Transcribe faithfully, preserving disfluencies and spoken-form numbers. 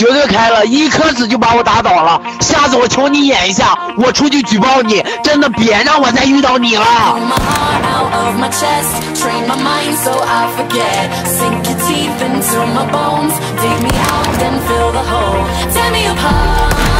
绝对开了，一颗子就把我打倒了。下次我求你演一下，我出去举报你，真的别让我再遇到你了。 Sink your teeth into my bones, dig me out, then fill the hole. Tear me apart.